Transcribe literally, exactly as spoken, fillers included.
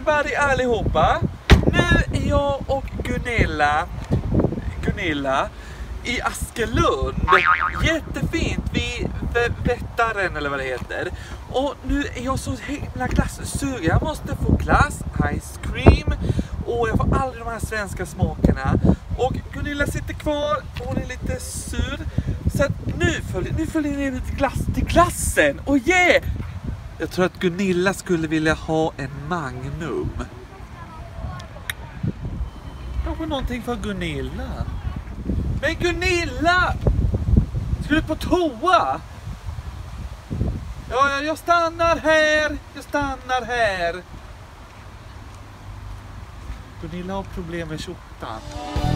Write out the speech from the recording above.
everybody allihopa. Nu är jag och Gunilla Gunilla i Askelund. Jättefint vid Vättaren eller vad det heter. Och nu är jag så himla glasssugen. Jag måste få glass, ice cream. Och jag får aldrig de här svenska smakerna. Och Gunilla sitter kvar. Hon är lite sur. Så att nu följer, nu följer ni lite glass till glassen. Och yeah! Jag tror att Gunilla skulle vilja ha en Magnum. Kanske någonting för Gunilla. Men Gunilla! Ska du på toa? Ja, jag stannar här. Jag stannar här. Gunilla har problem med skjortan.